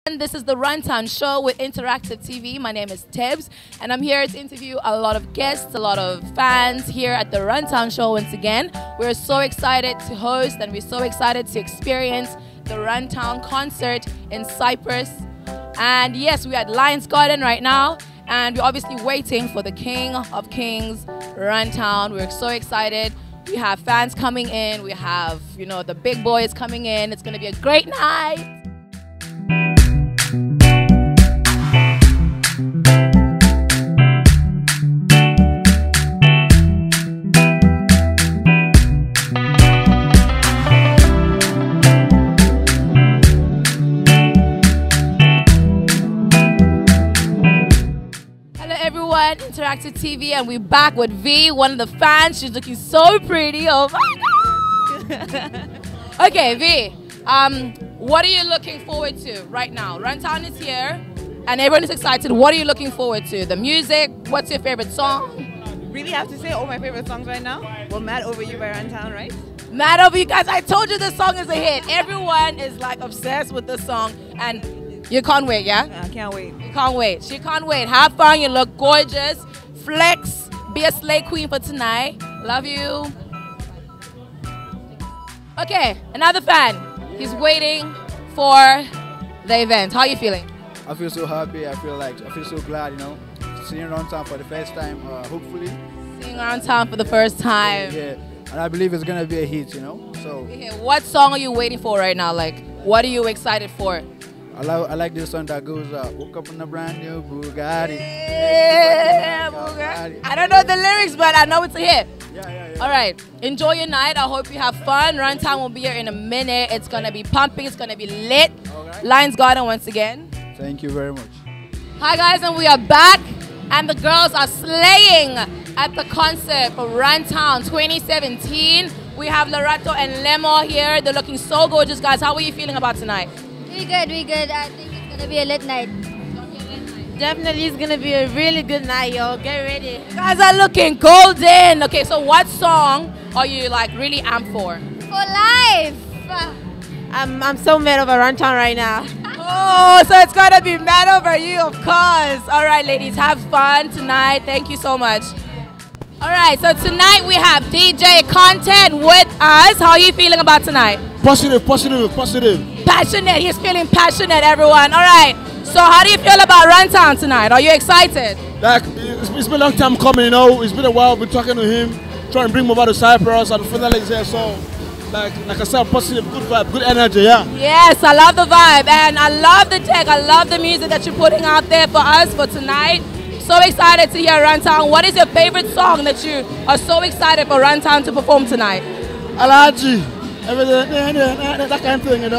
This is the Runtown show with Interactive TV. My name is Tibbs, and I'm here to interview a lot of guests, a lot of fans here at the Runtown show once again. We're so excited to host, and we're so excited to experience the Runtown concert in Cyprus. And yes, we're at Lions Garden right now, and we're obviously waiting for the King of Kings, Runtown. We're so excited. We have fans coming in. We have, the big boys coming in. It's going to be a great night. Interactive TV, and we're back with V, one of the fans. She's looking so pretty. Oh my God. Okay, V, what are you looking forward to right now? Runtown is here and everyone is excited. What are you looking forward to? The music? What's your favorite song? Really have to say all my favorite songs right now? Well, Mad Over You by Runtown, right? Mad Over You, guys. I told you this song is a hit. Everyone is like obsessed with this song, and you can't wait, yeah? I can't wait. You can't wait. She can't wait. Have fun. You look gorgeous. Flex. Be a slay queen for tonight. Love you. Okay, another fan. He's waiting for the event. How are you feeling? I feel so happy. I feel so glad, seeing Runtown for the first time, hopefully. Seeing Runtown for the first time. Yeah, and I believe it's going to be a hit, So. Okay, what song are you waiting for right now? Like, what are you excited for? I like this song that goes, woke up in a brand new Bugatti. Yeah, Bugatti. I don't know the lyrics, but I know it's a hit. Yeah. All right, enjoy your night. I hope you have fun. Runtown will be here in a minute. It's going to be pumping. It's going to be lit. Okay. Lions Garden once again. Thank you very much. Hi, guys, and we are back. And the girls are slaying at the concert for Runtown 2017. We have Lorato and Lemo here. They're looking so gorgeous, guys. How are you feeling about tonight? We good. I think it's gonna be a lit night. Definitely it's gonna be a really good night, yo. Get ready. You guys are looking golden. Okay, so what song are you like really amped for? For life. I'm so mad over Runtown right now. Oh, so it's gonna be Mad Over You, of course. All right, ladies, have fun tonight. Thank you so much. All right, so tonight we have DJ Content with us. How are you feeling about tonight? Positive. Passionate. He's feeling passionate, everyone. All right. So how do you feel about Runtown tonight? Are you excited? Like, it's been a long time coming, It's been a while. We've been talking to him, trying to bring him over to Cyprus, and finally he's here. So, like I said, positive, good vibe, good energy, yeah. Yes, I love the vibe, and I love the tech. I love the music that you're putting out there for us for tonight. So excited to hear Runtown. What is your favorite song that you are so excited for Runtown to perform tonight? Allergy, everything, that kind of thing,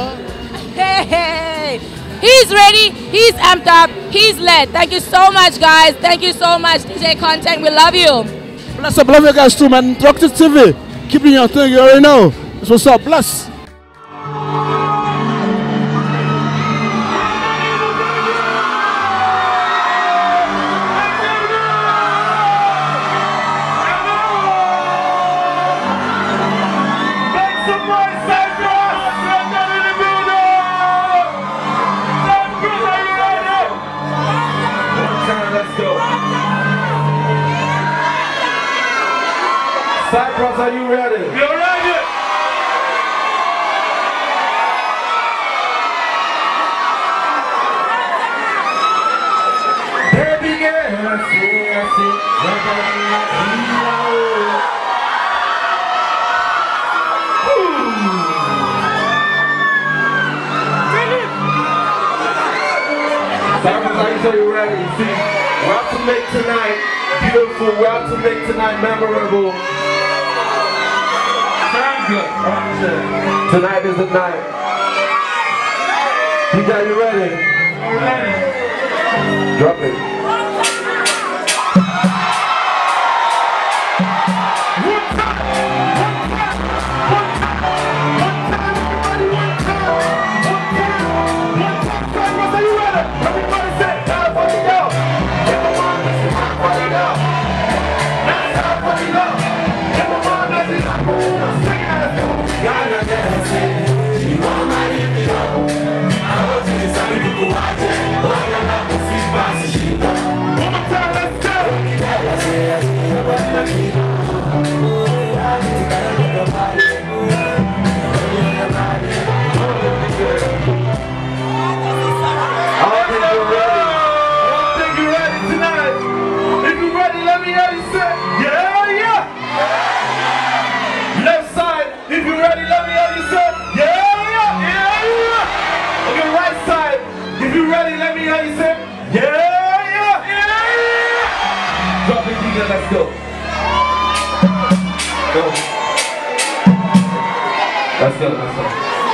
Hey, he's ready, he's amped up, he's lit. Thank you so much, guys. Thank you so much, DJ Content. We love you. Bless up, love you guys too, man. Interactive TV, keep doing your thing, you already know. That's what's up, bless. Cyprus, are you ready? We're ready! Baby girl, I see, Cyprus, are you ready? You see, we have to make tonight beautiful, we have to make tonight memorable. Tonight is the night. DJ, are you ready? Ready. Drop it. You want my ready? Let me hear you say, yeah, yeah, yeah. Drop it, DJ, let's go. Go. Let's go, let's go.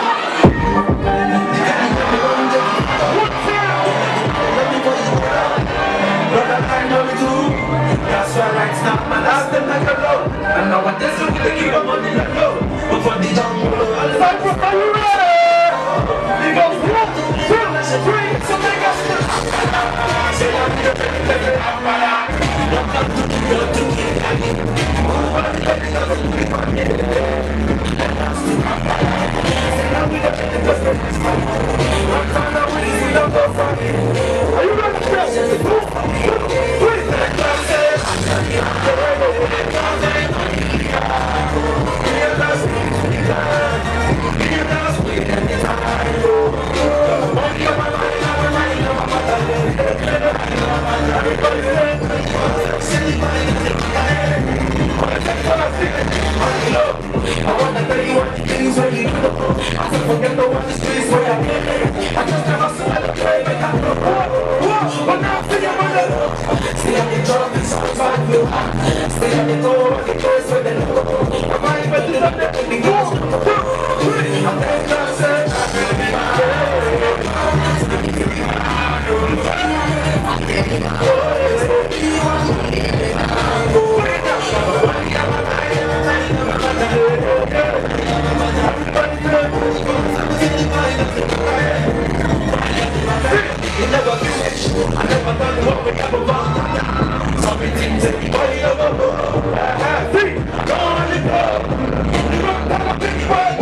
That's why right now, my last them like a low. And now what this is with the keep of money like low. But for the young world, Cyprus, are you ready? It goes 1, 2, 3, so make us say I'm here, baby, I'm right. Don't come to the girl to get at me. But baby, doesn't be my head. And I'm still my body. Say I'm with the baby, because we're just my home. One time now, we see them go for me. Are you ready to go? 2, 3, let go, say. I wanna tell you what the things when you do. I said forget the one the streets where I came. I just never saw the play make I go. But now see your mother. See I'm in trouble, so I'm trying to stay at the door, the doors where they know. I'm not even to the net in the go. I'm paying that set. You never finish. I never done what we ever want. So many things everybody ever know. See, go on the go. You don't have a big one.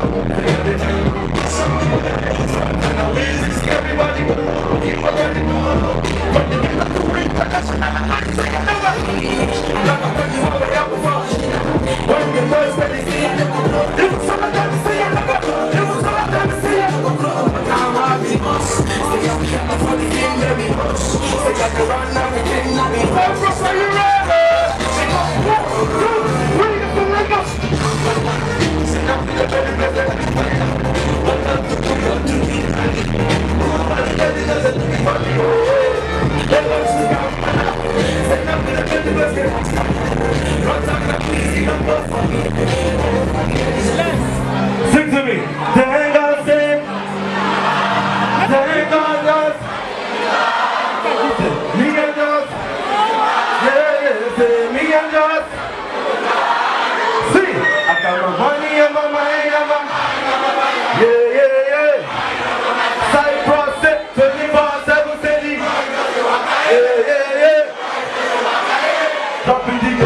And I will this everybody. Keep already know. But you get to bring back us. I say never. Never tell you what we ever want. When you first ready, see it. You was some of them to see it. You was some of them to see it. But now I be us. For the king, let me push. They got to run everything, let me push. Are you ready? Say go, 1, 2, 3, to Lagos. Say now, sing to me. Thank God, sing. Thank God, yes. Me and God. Yeah, say me and God. See, I got my money and my mind and my yeah, yeah, yeah. Cyprus, 24/7 city. Yeah, yeah, yeah. Dropping the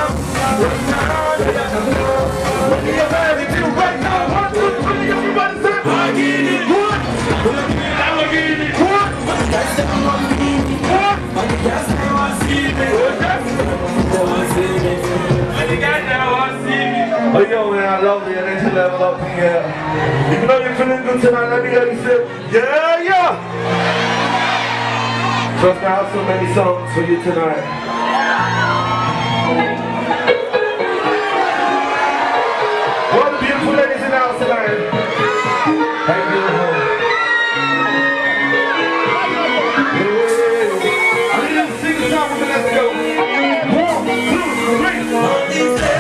Oh, yo, man, I love the energy level up in here. If you know you're feeling good tonight, let me hear you say, yeah, yeah! Trust me, I have so many songs for you tonight. What beautiful ladies in the house tonight. Hey, beautiful. Yeah. I need you to sing a song with me, let's go. 1, 2, 3.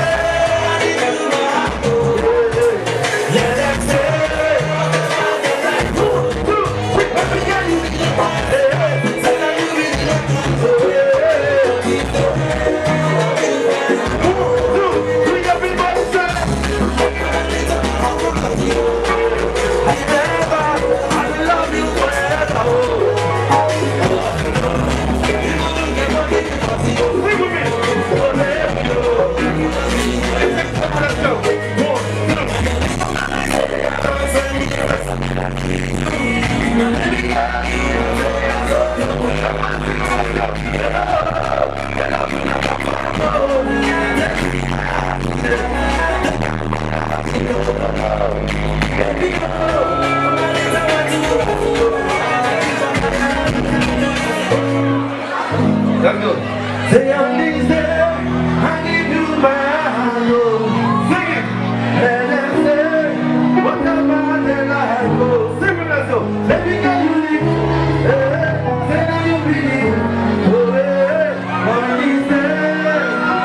That's good. Say I'm there, I give you my heart. Sing it. Let them say, what about the life? Sing it, let's go. Let me get you leave. Say that you believe. Oh, one is there.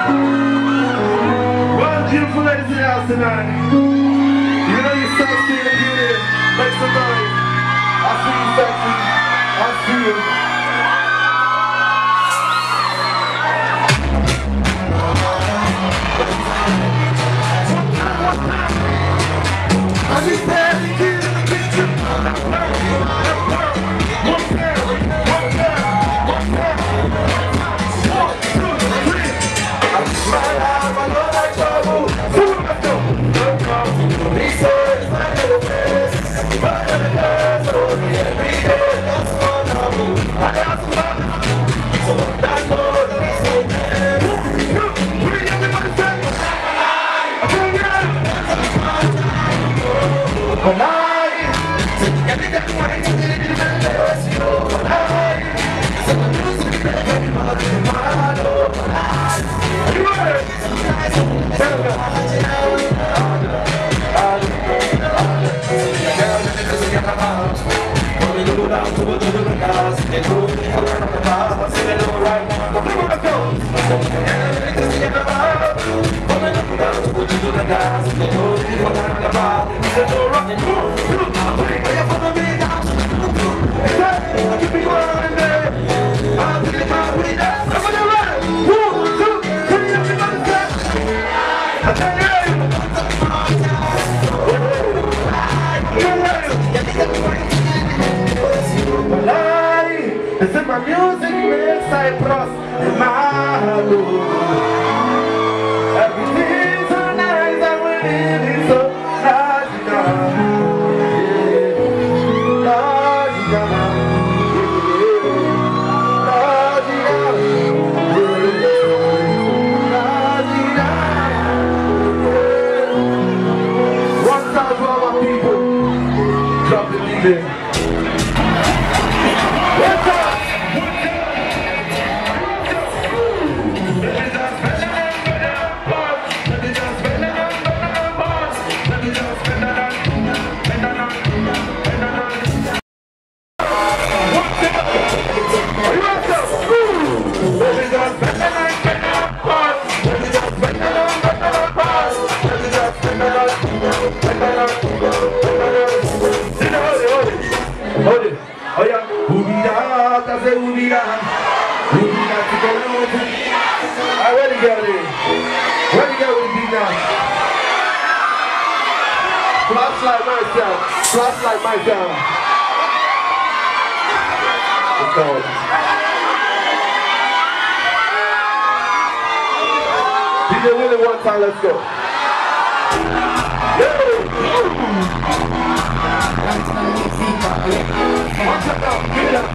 One beautiful ladies in the house tonight. You know you're sexy and beautiful. Make some noise. I see you sexy. I see you. My music makes Cyprus in my heart. Everything's so nice and we live it so nice. One time for all my people, drop the DJ. Flashlight myself. Let's go. DJ Willie one time, let's go. Yo! Give it up.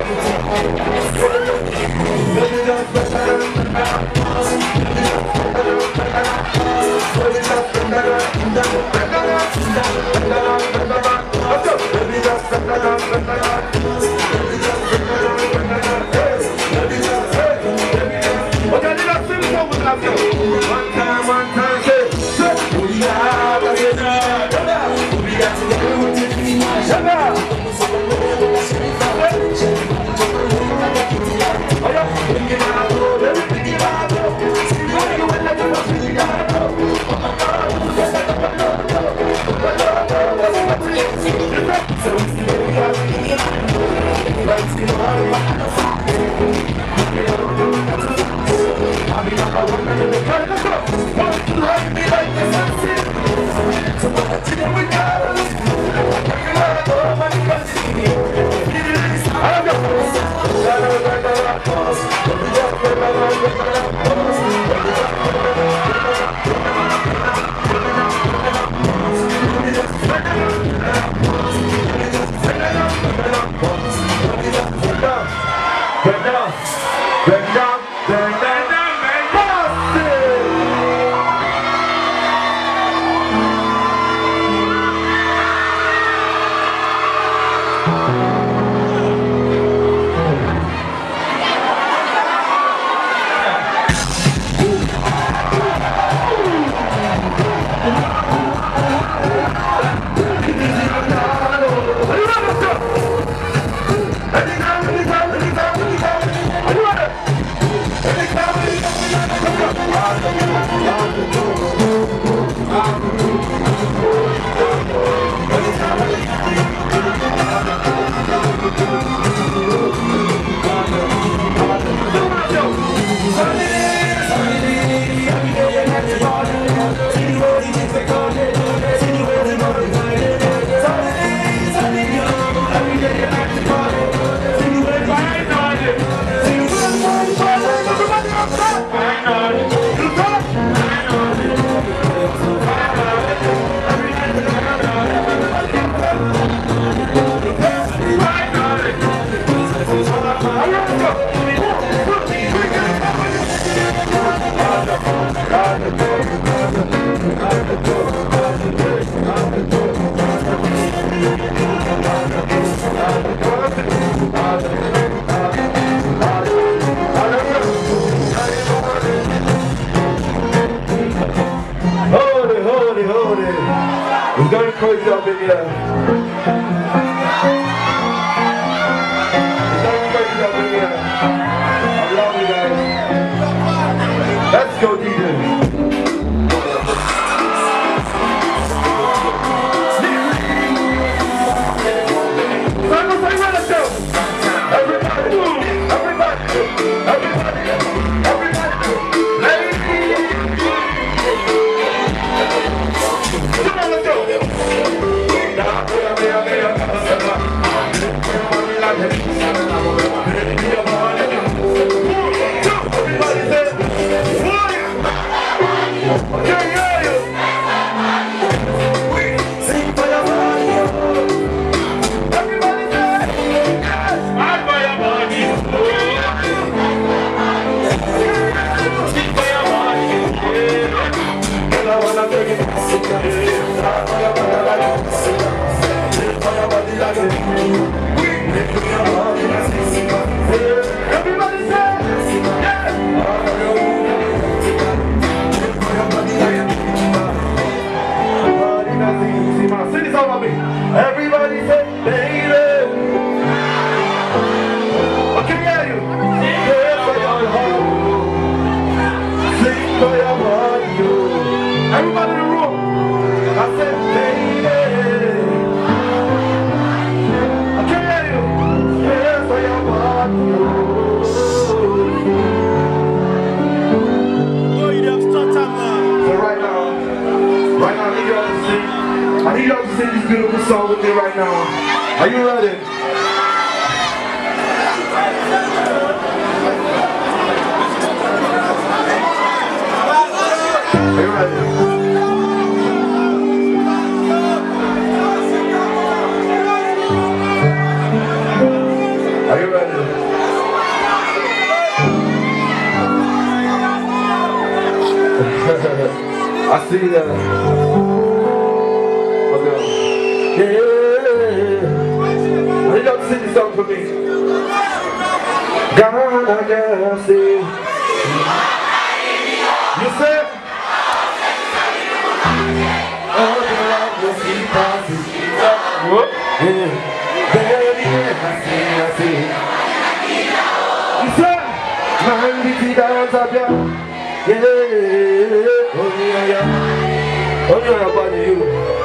It's going crazy up in here. It's going crazy up in here. I love you guys. Let's go, DJ. Everybody say, baby. I can hear you. Sing for your heart. Sing for your heart. Everybody in the room. I said, baby. I can hear you. Sing for your heart. So right now, I need y'all to sing. I need y'all to sing this beautiful song with me right now. Are you ready? Are you ready? Are you ready? I see that. Okay. Yeah. I need y'all to sing this song for me. God, I can see. You said? Oh, the love will keep passing. What? Yeah. Baby, I see. You said? Man, we see dance up here. Yeah. Only on your body, you.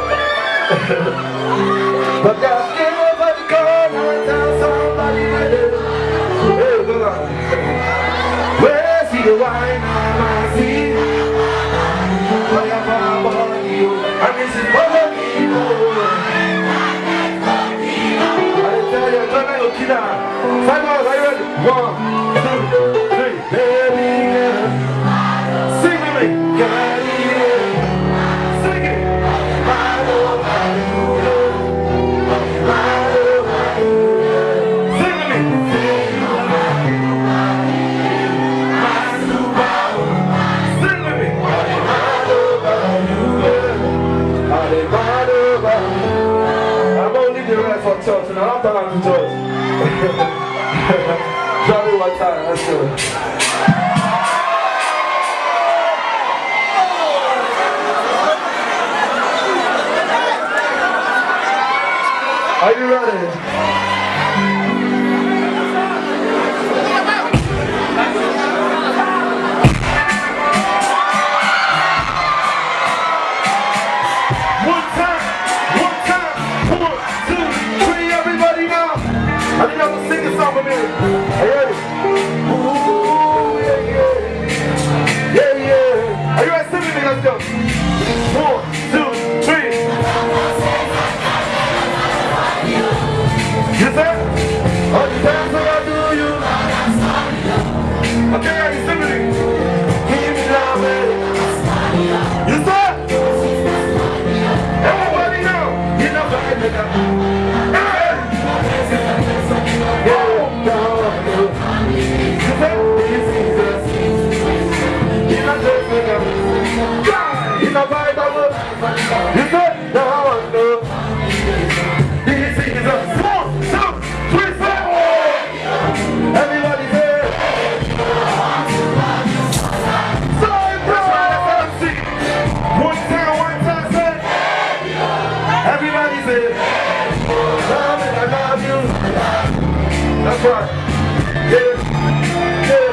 But God can't nobody come and tell somebody with it. Hey, go on. Where's the wine on my feet? Oh, yeah, body, you. And this is for me, I tell you, turn on your killer. Cyprus, are you ready? 1, 2, 3, baby, yeah. Sing with me, God, yeah. Sing it. My love, my love, my love, my love. Sing with me. Sing with me. I'm gonna leave the rest for church, and I'm not to church. Drop it one time, let's do it. Are you ready? One time, 1, 2, 3, everybody now. I think y'all can sing this song with me. Are you ready? Ooh, yeah, yeah. Yeah, yeah. Are you ready? Sing with me, let's go. 1, 2, 3. You said? All the times that I do you. Okay, are you sing with me? Give me love, baby. You said? Everybody know. You know what I mean. You said, now I know. This is a 1, 2, 3, 4. Everybody say, Cyprus. One time, say. Everybody say, love it, I love you. That's right. Yeah, yeah.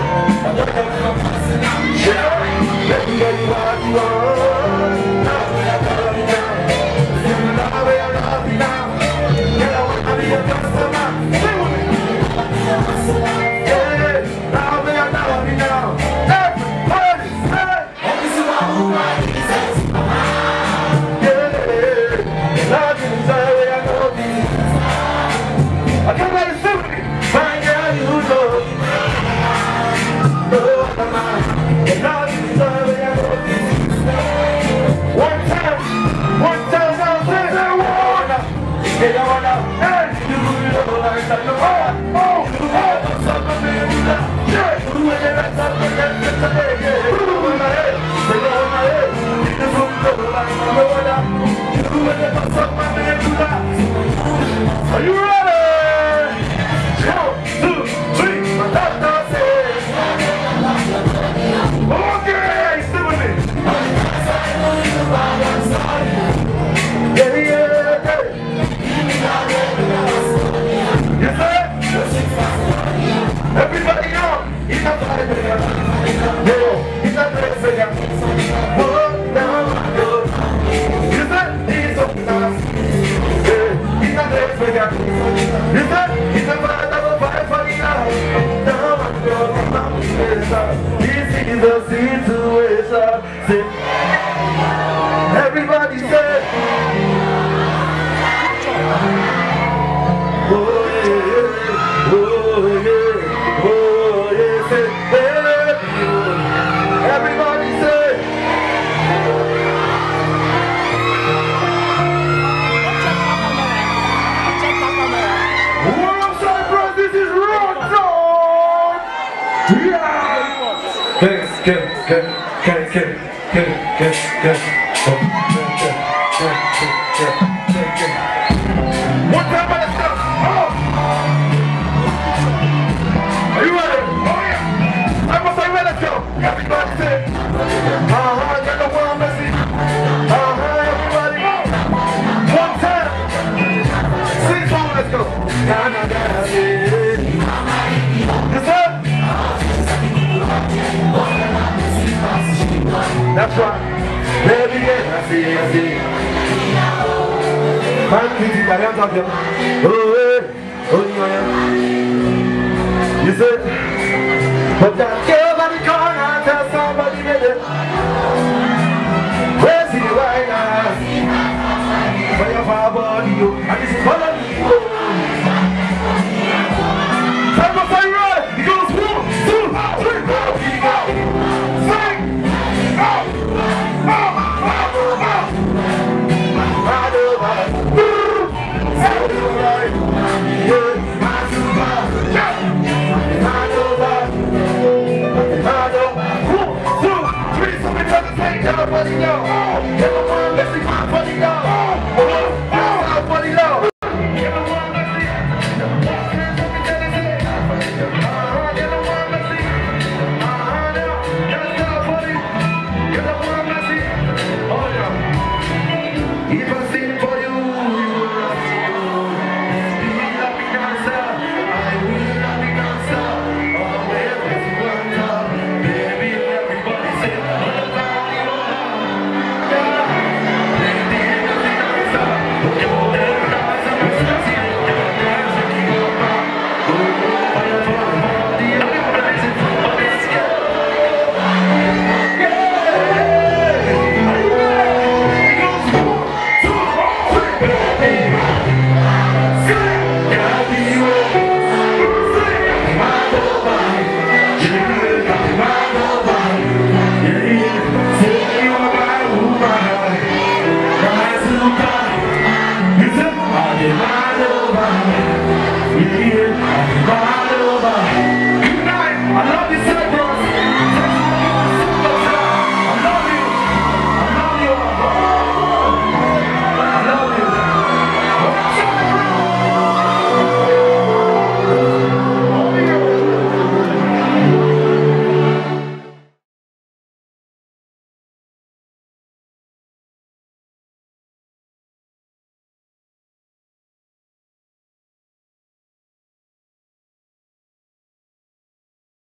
Let me get you what you want. Are you ready? 1, 2, 3, okay, stay with me. Yeah, yeah, yeah. You said? Everybody know. He's not the he's not the You said? He's so nice. Yeah, he's not the One time, let's go. Are you ready? Oh yeah. I must say, let's go. Everybody say, get the world messy. Everybody. One time. Sing song, let's go. Yes, sir. That's right. Baby, yeah, I see. Man, please, Italian talk them. Oh, yeah. You said, but that girl by the corner, tell somebody, baby. Where's the right now? Where your body, you? And this is what I need. Time to say right. It goes 1, 2, 3, 4. Sing. Everybody know, everyone, let's see my funny dog.